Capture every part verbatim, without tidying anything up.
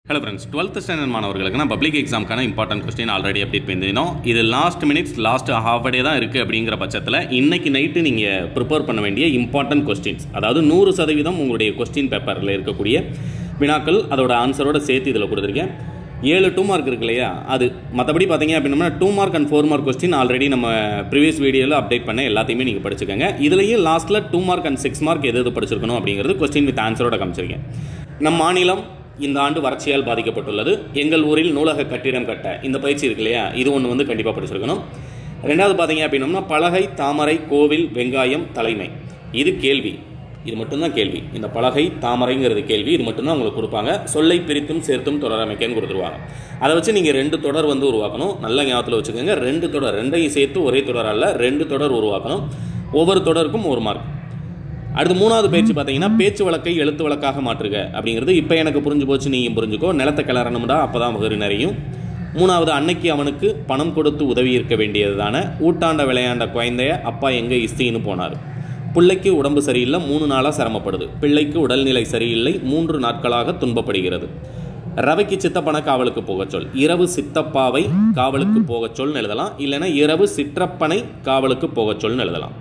Hello friends, twelfth standard மாணவர்களுக்கு நான் public எக்ஸாம்க்கான இம்பார்ட்டன்ட் கொஸ்டின் ஆல்ரெடி அப்டேட் பண்ணியிருந்தோம். இது last minutes last half day தான் இருக்குது அப்படிங்கிற பட்சத்தில் இன்றைக்கி நைட்டு நீங்கள் ப்ரிப்பேர் பண்ண வேண்டிய இம்பார்ட்டன்ட் கொஸ்டின்ஸ், அதாவது நூறு சதவீதம் உங்களுடைய கொஸ்டின் பேப்பரில் இருக்கக்கூடிய வினாக்கள் அதோட ஆன்சரோட சேர்த்து இதில் கொடுத்துருக்கேன். ஏழு டூ மார்க் இருக்கு இல்லையா, அது மற்றபடி பார்த்தீங்க அப்படின்னா two mark and four mark question already நம்ம ப்ரீவியஸ் வீடியோவில் அப்டேட் பண்ண எல்லாத்தையுமே நீங்கள் படிச்சுக்கோங்க. இதுலேயும் லாஸ்ட்டில் two mark and six mark எது எது படிச்சிருக்கணும் அப்படிங்கிறது கொஸ்டின் வித் ஆன்சரோட காமிச்சிருக்கேன். நம் மாநிலம் இந்த ஆண்டு வறட்சியால் பாதிக்கப்பட்டுள்ளது. எங்கள் ஊரில் நூலக கட்டிடம் கட்ட இந்த பயிற்சி இருக்கு இல்லையா, இது ஒன்று வந்து கண்டிப்பாக படிச்சிருக்கணும். ரெண்டாவது பார்த்தீங்க அப்படின்னோம்னா பலகை, தாமரை, கோவில், வெங்காயம், தலைமை, இது கேள்வி. இது மட்டும்தான் கேள்வி. இந்த பலகை, தாமரைங்கிறது கேள்வி. இது மட்டும்தான் உங்களுக்கு கொடுப்பாங்க. சொல்லை பிரித்தும் சேர்த்தும் தொடர் அமைக்கன்னு கொடுத்துருவாங்க. அதை வச்சு நீங்கள் ரெண்டு தொடர் வந்து உருவாக்கணும். நல்ல ஞாபகத்தில் வச்சுக்கோங்க. ரெண்டு தொடர், ரெண்டையும் சேர்த்து ஒரே தொடர் அல்ல, ரெண்டு தொடர் உருவாக்கணும். ஒவ்வொரு தொடருக்கும் ஒரு மார்க். அடுத்து மூணாவது பயிற்சி பார்த்தீங்கன்னா பேச்சு வழக்கை எழுத்து வழக்காக மாற்றுக அப்படிங்கிறது. இப்போ எனக்கு புரிஞ்சு போச்சு, நீங்கள் புரிஞ்சுக்கோ. நிலத்தை கிளறணும்டா, அப்போ தான் மகரு நிறையும். மூணாவது அன்னைக்கு அவனுக்கு பணம் கொடுத்து உதவி இருக்க வேண்டியது தானே. ஊட்டாண்ட விளையாண்ட குழந்தைய அப்பா எங்கே இஸ்தின்னு போனார். பிள்ளைக்கு உடம்பு சரியில்லை, மூணு நாளாக சிரமப்படுது. பிள்ளைக்கு உடல்நிலை சரியில்லை, மூன்று நாட்களாக துன்பப்படுகிறது. ரவைக்கு சித்தப்பனை காவலுக்கு போகச் சொல். இரவு சித்தப்பாவை காவலுக்கு போகச் சொல்னு எழுதலாம். இல்லைன்னா இரவு சிற்றப்பனை காவலுக்கு போகச் சொல்னு எழுதலாம்.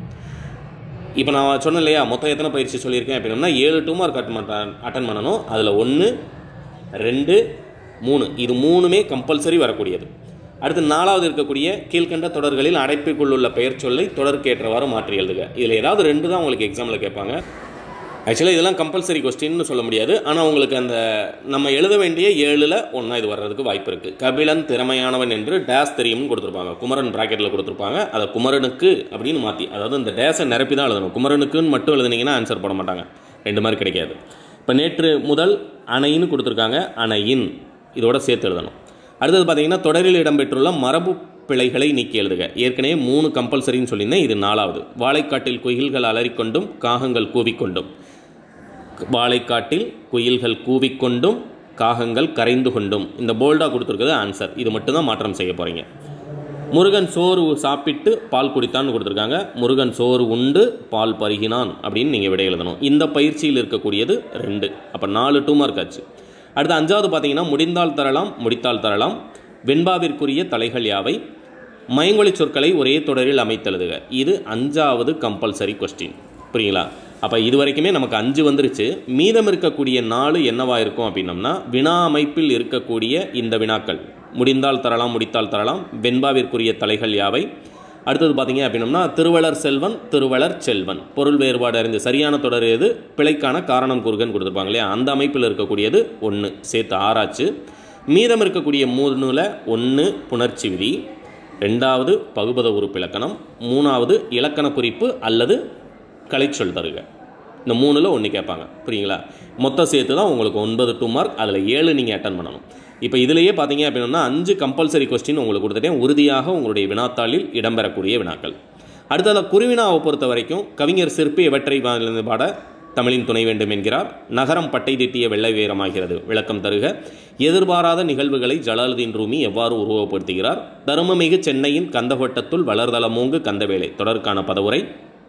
இப்போ நான் சொன்னேன் இல்லையா, மொத்தம் எத்தனை பயிற்சி சொல்லியிருக்கேன் அப்படின்னா ஏழு டூ மார்க் அட்டன் அட்டன் பண்ணணும். அதில் ஒன்று, ரெண்டு, மூணு, இது மூணுமே கம்பல்சரி வரக்கூடியது. அடுத்து நாலாவது இருக்கக்கூடிய கீழ்கண்ட தொடர்களில் அடைப்புக்குள்ளுள்ள பெயர் சொல்லை தொடர்க்கேற்றவாறு மாற்றி எழுதுக. இதில் ஏதாவது ரெண்டு தான் உங்களுக்கு எக்ஸாமில் கேட்பாங்க. ஆக்சுவலாக இதெல்லாம் கம்பல்சரி கொஸ்டின்னு சொல்ல முடியாது. ஆனால் உங்களுக்கு அந்த நம்ம எழுத வேண்டிய ஏழில் ஒன்றா இது வர்றதுக்கு வாய்ப்பு இருக்குது. கபிலன் திறமையானவன் என்று டேஸ் தெரியும்னு கொடுத்துருப்பாங்க. குமரன் ப்ராக்கெட்டில் கொடுத்துருப்பாங்க. அதை குமரனுக்கு அப்படின்னு மாற்றி, அதாவது இந்த டேஸை நிரப்பி தான் எழுதணும். குமரனுக்குன்னு மட்டும் எழுதுனீங்கன்னா ஆன்சர் போட மாட்டாங்க. ரெண்டு மாதிரி கிடைக்காது. இப்போ நேற்று முதல் அணைன்னு கொடுத்துருக்காங்க. அணையின் இதோட சேர்த்து எழுதணும். அடுத்தது பார்த்தீங்கன்னா தொடரில் இடம்பெற்றுள்ள மரபு பிழைகளை நீக்கி எழுதுக. ஏற்கனவே மூணு கம்பல்சரின்னு சொல்லியிருந்தேன். இது நாலாவது. வாழைக்காட்டில் குயில்கள் அலறிக்கொண்டும் காகங்கள் கூவிக்கொண்டும். வாழைக்காட்டில் குயில்கள் கூவிக்கொண்டும் காகங்கள் கரைந்து கொண்டும். இந்த போல்டாக கொடுத்துருக்குது ஆன்சர். இது மட்டும்தான் மாற்றம் செய்ய போகிறீங்க. முருகன் சோறு சாப்பிட்டு பால் குடித்தான்னு கொடுத்துருக்காங்க. முருகன் சோறு உண்டு பால் பருகினான் அப்படின்னு நீங்கள் விடை எழுதணும். இந்த பயிற்சியில் இருக்கக்கூடியது ரெண்டு. அப்போ நாலு டூ மார்க் ஆச்சு. அடுத்து அஞ்சாவது பார்த்தீங்கன்னா முடிந்தால் தரலாம், முடித்தால் தரலாம். வெண்பாவிற்குரிய தலைகள் யாவை. மயங்கொலி சொற்களை ஒரே தொடரில் அமைத்தெழுதுக. இது அஞ்சாவது கம்பல்சரி கொஸ்டின். புரியுங்களா? அப்போ இது வரைக்குமே நமக்கு அஞ்சு வந்துருச்சு. மீதம் இருக்கக்கூடிய நாலு என்னவாக இருக்கும் அப்படின்னம்னா வினா அமைப்பில் இருக்கக்கூடிய இந்த வினாக்கள். முடிந்தால் தரலாம், முடித்தால் தரலாம். வெண்பாவிற்குரிய தலைகள் யாவை. அடுத்தது பார்த்தீங்க அப்படின்னம்னா திருவளர் செல்வன், திருவளர் செல்வன். பொருள் வேறுபாடு அறிந்து சரியான தொடர் எது, பிழைக்கான காரணம் கூறுகன்னு கொடுத்துருப்பாங்க இல்லையா, அந்த அமைப்பில் இருக்கக்கூடியது ஒன்று, சேர்த்து ஆறாச்சு. மீதம் இருக்கக்கூடிய மூணுல ஒன்று புணர்ச்சி விதி, ரெண்டாவது பகுபத உறுப்பிலக்கணம், மூணாவது இலக்கண குறிப்பு அல்லது கலைச்சொல் தருக. இந்த மூணில் ஒன்று கேட்பாங்க. புரியுங்களா? மொத்தம் சேர்த்து தான் உங்களுக்கு ஒன்பது டூ மார்க். அதில் ஏழு நீங்கள் அட்டன் பண்ணணும். இப்போ இதிலேயே பார்த்தீங்க அப்படின்னா அஞ்சு கம்பல்சரி கொஸ்டின் உங்களுக்கு கொடுத்துட்டேன். உறுதியாக உங்களுடைய வினாத்தாளில் இடம்பெறக்கூடிய வினாக்கள். அடுத்தது குருவினாவை பொறுத்த வரைக்கும் கவிஞர் சிற்பி எவற்றை பாட தமிழின் துணை வேண்டும் என்கிறார். நகரம் பட்டை திட்டிய வெள்ளை வீரமாகிறது, விளக்கம் தருக. எதிர்பாராத நிகழ்வுகளை ஜலாலுதீன் ரூமி எவ்வாறு உருவப்படுத்துகிறார். தருமமிகு சென்னையின் கந்தகோட்டத்துள் வளர்தளமோங்கு கந்தவேலை, தொடர்கான பதவுரை.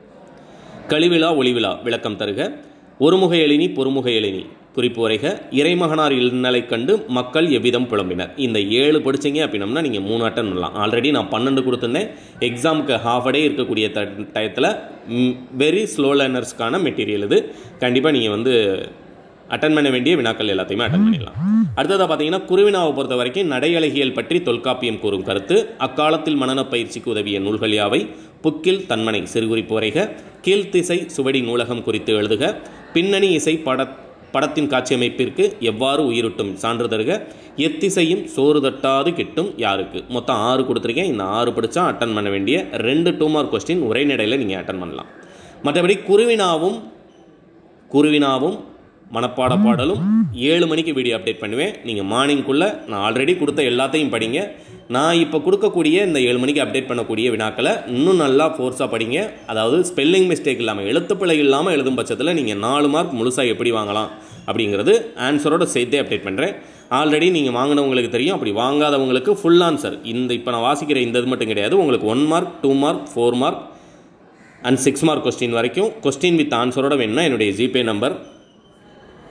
கழிவிழா ஒளிவிழா, விளக்கம் தருக. ஒருமுக எழினி பொறுமுக எழினி, குறிப்பு வரைக. இறைமகனார் இல்லலை கண்டு மக்கள் எவ்விதம் புலம்பினர். இந்த ஏழு படிச்சிங்க அப்படின்னம்னா நீங்கள் மூணு அட்டன் பண்ணலாம். ஆல்ரெடி நான் பன்னெண்டு கொடுத்துருந்தேன். எக்ஸாமுக்கு ஹாஃப் டே இருக்கக்கூடிய த டயத்தில் வெரி ஸ்லோ லேர்னர்ஸ்க்கான மெட்டீரியல் இது. கண்டிப்பாக நீங்கள் வந்து அட்டன் பண்ண வேண்டிய வினாக்கள் எல்லாத்தையுமே அட்டன் பண்ணிடலாம். அடுத்ததாக பார்த்தீங்கன்னா குருவினாவை பொறுத்த வரைக்கும் நடையழகியல் பற்றி தொல்காப்பியம் கூறும் கருத்து. அக்காலத்தில் மனன பயிற்சிக்கு உதவிய நூல்கள் யாவை. புக்கில் தன்மனை, சிறுகுறிப்பு வரைக. கீழ்த்திசை சுவடி நூலகம் குறித்து எழுதுக. பின்னணி இசை பட படத்தின் காட்சியமைப்பிற்கு எவ்வாறு உயிரிட்டும் சான்று தருக. எத்திசையும் சோறு தட்டாது கிட்டும் யாருக்கு. மொத்தம் ஆறு கொடுத்துருக்கேன். இந்த ஆறு படித்தா அட்டன் பண்ண வேண்டிய ரெண்டு டூ மார்க் கொஸ்டின் ஒரே நடையில் நீங்கள் அட்டன் பண்ணலாம். மற்றபடி குருவினாவும் குருவினாவும் மனப்பாட பாடலும் ஏழு மணிக்கு வீடியோ அப்டேட் பண்ணுவேன். நீங்கள் மார்னிங்குள்ளே நான் ஆல்ரெடி கொடுத்த எல்லாத்தையும் படிங்க. நான் இப்போ கொடுக்கக்கூடிய இந்த ஏழு மணிக்கு அப்டேட் பண்ணக்கூடிய வினாக்களை இன்னும் நல்லா ஃபோர்ஸாக படிங்க. அதாவது ஸ்பெல்லிங் மிஸ்டேக் இல்லாமல், எழுத்துப்பிழை இல்லாமல் எழுதும் பட்சத்தில் நீங்கள் நாலு மார்க் முழுசாக எப்படி வாங்கலாம் அப்படிங்கிறது ஆன்சரோட சேர்த்தே அப்டேட் பண்ணுறேன். ஆல்ரெடி நீங்கள் வாங்கினவங்களுக்கு தெரியும். அப்படி வாங்காதவங்களுக்கு ஃபுல் ஆன்சர் இந்த இப்போ நான் வாசிக்கிற இந்த இது மட்டும் கிடையாது. உங்களுக்கு one mark, two mark, four mark and six mark question வரைக்கும் கொஸ்டின் வித் ஆன்சரோட வேணும்னா என்னுடைய GPay number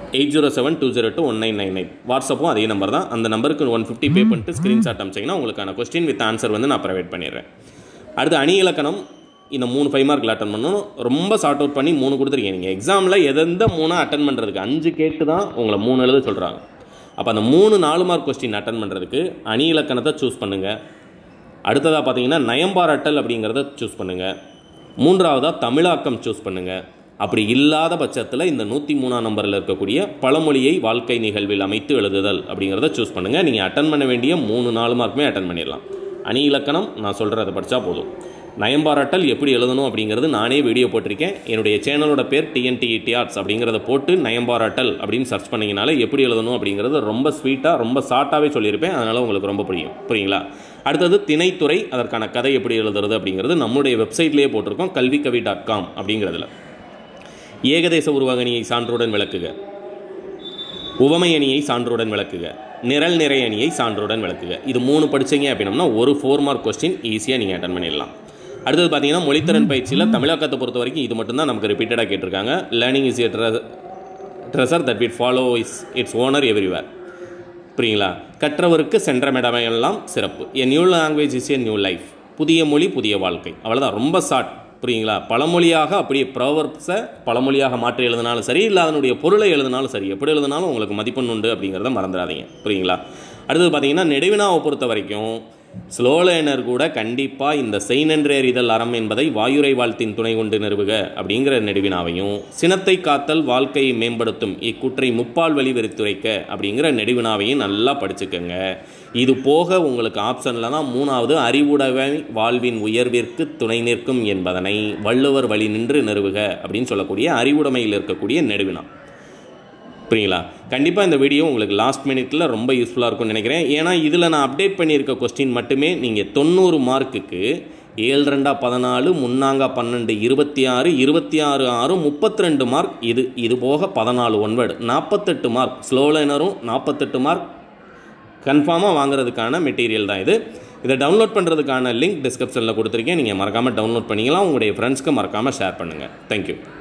eight zero seven two zero two one nine nine eight. வாட்ஸ்அப்பும் அதே நம்பர் தான். அந்த நம்பருக்கு ஒன் ஃபிஃப்டி பே பண்ணிட்டு ஸ்க்ரீன்ஷாட் அனுப்பிச்சிங்கன்னா உங்களுக்கான கொஸ்டின் வித் ஆன்சர் வந்து நான் ப்ரொவைட் பண்ணிடுறேன். அடுத்து அணி இலக்கணம் இந்த மூணு ஃபைவ் மார்க்கில் அட்டன் பண்ணணும். ரொம்ப ஷார்ட் அவுட் பண்ணி மூணு கொடுத்துருக்கீங்க. நீங்கள் எக்ஸாமில் எந்த மூணாக அட்டன் பண்ணுறதுக்கு அஞ்சு கேட்டு தான் உங்களை மூணு எழுத சொல்கிறாங்க. அப்போ அந்த மூணு நாலு மார்க் கொஸ்டின் அட்டன் பண்ணுறதுக்கு அணி இலக்கணத்தை சூஸ் பண்ணுங்கள். அடுத்ததாக பார்த்தீங்கன்னா நயம்பாராட்டல் அப்படிங்கிறத சூஸ் பண்ணுங்கள். மூன்றாவதாக தமிழாக்கம் சூஸ் பண்ணுங்கள். அப்படி இல்லாத பட்சத்தில் இந்த நூற்றி மூணாம் நம்பரில் இருக்கக்கூடிய பழமொழியை வாழ்க்கை நிகழ்வில் அமைத்து எழுதுதல் அப்படிங்கிறத சூஸ் பண்ணுங்கள். நீங்கள் அட்டன் பண்ண வேண்டிய மூணு நாலு மார்க்குமே அட்டன் பண்ணிடலாம். அணி இலக்கணம் நான் சொல்கிறத படித்தா போதும். நயம்பாராட்டல் எப்படி எழுதணும் அப்படிங்கிறது நானே வீடியோ போட்டிருக்கேன். என்னுடைய சேனலோட பேர் டிஎன்டிஇடி ஆர்ட்ஸ் அப்படிங்கிறத போட்டு நயம்பாராட்டல் அப்படின்னு சர்ச் பண்ணிங்கனால எப்படி எழுதணும் அப்படிங்கிறது ரொம்ப ஸ்வீட்டாக ரொம்ப ஷார்ட்டாகவே சொல்லியிருப்பேன். அதனால் உங்களுக்கு ரொம்ப புரியும். புரியுங்களா? அடுத்தது திணைத்துறை, அதற்கான கதை எப்படி எழுதுறது அப்படிங்கிறது நம்முடைய வெப்சைட்லேயே போட்டிருக்கோம், கல்விக்கவி டாட் காம் அப்படிங்கிறதுல. ஏகதேச உருவகணியை சான்றுடன் விளக்குக, உவமை அணியை சான்றுடன் விளக்குக, நிரல் நிறை அணியை சான்றுடன் விளக்குக. இது மூணு படித்தீங்க அப்படின்னம்னா ஒரு ஃபோர் மார்க் கொஸ்டின் ஈஸியாக நீங்கள் அட்டன் பண்ணிடலாம். அடுத்தது பார்த்தீங்கன்னா மொழித்திறன் பயிற்சியில் தமிழாக்கத்தை பொறுத்த வரைக்கும் இது மட்டும்தான் நமக்கு ரிப்பீட்டடாக கேட்டிருக்காங்க. Learning is a treasure that will follow is its owner everywhere. புரியுங்களா? கற்றவருக்கு சென்றமிடமெல்லாம் சிறப்பு. A new language is a new life. புதிய மொழி புதிய வாழ்க்கை. அவ்வளோதான், ரொம்ப ஷார்ட். புரியுங்களா? பழமொழியாக அப்படியே ப்ரோவர்ப்ஸை பழமொழியாக மாற்றி எழுதினாலும் சரி, இல்லை அதனுடைய பொருளை எழுதினாலும் சரி, எப்படி எழுதினாலும் உங்களுக்கு மதிப்பெண் உண்டு அப்படிங்கிறத மறந்துடாதீங்க. புரியுங்களா? அடுத்தது பார்த்தீங்கன்னா நெடுவினாவை பொறுத்த வரைக்கும் ஸ்லோ லேர்னர் கூட கண்டிப்பாக இந்த செய் நன்றே அறிதல் அறம் என்பதை வாயுரை வாழ்த்தின் துணை கொண்டு நிறுவுக அப்படிங்கிற நெடுவினாவையும், சினத்தை காத்தல் வாழ்க்கையை மேம்படுத்தும் இக்கூற்றை முப்பால் வழி வெறித்துரைக்க அப்படிங்கிற நெடுவினாவையும் நல்லா படிச்சுக்கோங்க. இது போக உங்களுக்கு ஆப்ஷனில் தான் மூணாவது அறிவுடைமை வாழ்வின் உயர்விற்கு துணை நிற்கும் என்பதனை வள்ளுவர் வழி நின்று நிறுவுக அப்படின்னு சொல்லக்கூடிய அறிவுடைமையில் இருக்கக்கூடிய நெடுவினா. புரியுங்களா? கண்டிப்பாக இந்த வீடியோ உங்களுக்கு லாஸ்ட் மினிட்ல ரொம்ப யூஸ்ஃபுல்லாக இருக்கும்னு நினைக்கிறேன். ஏன்னா இதில் நான் அப்டேட் பண்ணியிருக்க கொஸ்டின் மட்டுமே நீங்கள் தொண்ணூறு மார்க்குக்கு ஏழு ரெண்டா பதினாலு, முன்னாங்க பன்னெண்டு, இருபத்தி ஆறு, இருபத்தி ஆறு ஆறு முப்பத்தி ரெண்டு மார்க். இது இது போக பதினாலு ஒன்வேர்டு நாற்பத்தெட்டு மார்க். ஸ்லோ லைனரும் நாற்பத்தெட்டு மார்க் கன்ஃபார்மாக வாங்குறதுக்கான மெட்டீரியல் தான் இது. இதை டவுன்லோட் பண்ணுறதுக்கான லிங்க் டிஸ்கிரிப்ஷனில் கொடுத்துருக்கேன். நீங்கள் மறக்காமல் டவுன்லோட் பண்ணிக்கலாம். உங்களுடைய ஃப்ரெண்ட்ஸ்க்கு மறக்காமல் ஷேர் பண்ணுங்கள். தேங்க்யூ.